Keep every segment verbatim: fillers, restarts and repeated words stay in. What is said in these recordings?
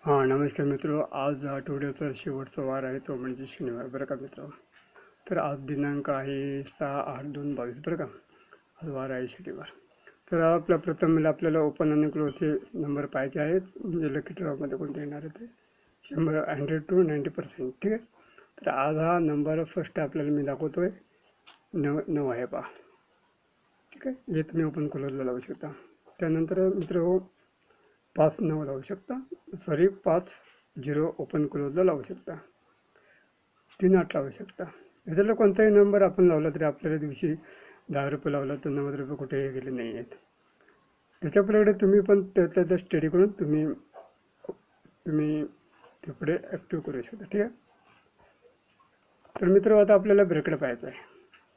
हां नमस्कार मित्रो, आज आठवड्याचा शेवटचा वार आहे, तो म्हणजे शनिवार बरं का मित्रो. तर आज दिनांक आहे सहा आठ दोन बावीस बरं का. आज वार आहे शनिवार. तर आपल्या प्रथम म्हणजे आपल्याला ओपन आणि क्लोजचे नंबर पाहायचे आहेत, म्हणजे लकी ड्रॉमध्ये कोणते येणार आहे ते शंभर हंड्रेड टू नाईंटी पर्सेंट ठीक आहे. तर आज हा नंबर फर्स्ट आपल्याला मी दाखवतो आहे, नव नऊ आहे पहा. ठीक आहे, हे तुम्ही ओपन क्लोजला लावू शकता. त्यानंतर मित्र पाच नऊ लावू शकता, सॉरी पाच झिरो ओपन क्लोजला लावू शकता, तीन आठ लावू शकता. याच्यातला कोणताही नंबर आपण लावला तरी आपल्याला दिवशी दहा रुपये लावला तर नव्वद रुपये कुठेही गेले नाही आहेत. त्याच्यापुढे तुम्ही पण त्यातल्या त्या स्टडी करून तुम्ही तुम्ही ते पुढे ॲक्टिव्ह करू शकता. ठीक आहे. तर मित्र आता आपल्याला ब्रेकेट पाहायचं आहे.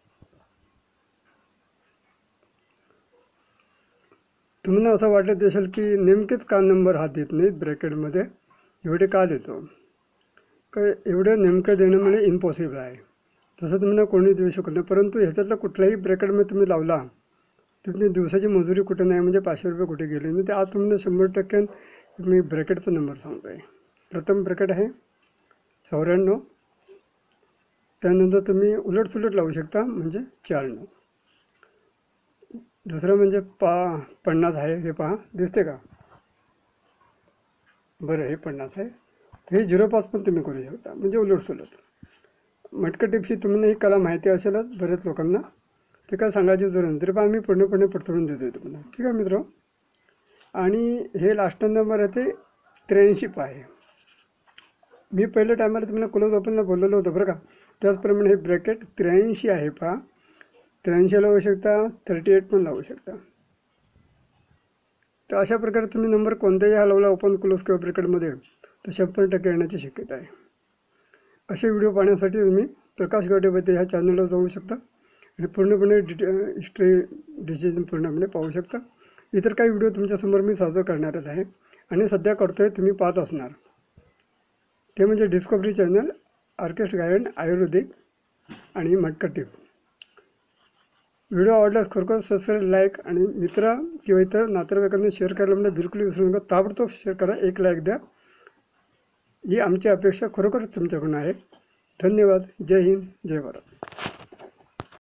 तुम्हाला असं वाटत असेल की नेमकेच का नंबर हा देत नाहीत ब्रॅकेटमध्ये, एवढे का देतो, काय एवढं नेमकं देणं म्हणजे इम्पॉसिबल आहे. तसं तुम्हाला कोणी देऊ शकत नाही. परंतु ह्याच्यातला कुठल्याही ब्रॅकेटमध्ये तुम्ही लावला तुम्ही दिवसाची मजुरी कुठे नाही, म्हणजे पाचशे रुपये कुठे गेले नाही. ते आज तुम्हाला शंभर टक्के मी ब्रॅकेटचा नंबर सांगतो आहे. प्रथम ब्रॅकेट आहे चौऱ्याण्णव, त्यानंतर तुम्ही उलटसुलट लावू शकता म्हणजे चारण्णव. दुसरं म्हणजे पा पन्नास आहे, हे पहा दिसते का, बरं हे पन्नास आहे. हे झिरो पाच पण तुम्ही करू शकता म्हणजे उलटसुलट. मटका टिप्सची तुम्हाला ही कला माहिती असेलच बऱ्याच लोकांना, ते काय सांगायची जरूर नाही, तरी पण आम्ही पूर्णपणे पडतळून देतो आहे तुम्हाला. ठीक आहे मित्र. आणि हे लास्ट नंबर आहे ते त्र्याऐंशी आहे. मी पहिल्या टायमाला तुम्हाला क्लोज ओपनला बोललेलं होतं बरं का. त्याचप्रमाणे हे ब्रॅकेट त्र्याऐंशी आहे पहा. त्र्याऐंशी लावू शकता, थर्टी एट पण लावू शकता. तर अशा प्रकारे तुम्ही नंबर कोणत्याही हलवला ओपन क्लोज किंवा ब्रॅकेटमध्ये तर शंभर टक्के येण्याची शक्यता आहे. असे व्हिडिओ पाहण्यासाठी तुम्ही प्रकाश गावडेबद्दल ह्या चॅनलला जाऊ शकता आणि पूर्णपणे डिटे हिस्ट्री डिसिजन पूर्णपणे पाहू शकता. इतर काही व्हिडिओ तुमच्यासमोर मी सादर करणारच आहे आणि सध्या करतो आहे, तुम्ही पाहत असणार, ते म्हणजे डिस्कवरी चॅनल, ऑर्केस्ट गायड, आयुर्वेदिक आणि मटका टिप. व्हिडिओ आवडल्यास खरोखर सबस्क्राईब, लाईक आणि मित्र किंवा इतर नातेवाईकांना शेअर करायला म्हणजे बिलकुल विसरू नका. ताबडतोब शेअर करा, एक लाईक द्या. ही आमची अपेक्षा खरोखर तुमच्याकडून आहे. धन्यवाद. जय हिंद, जय भारत.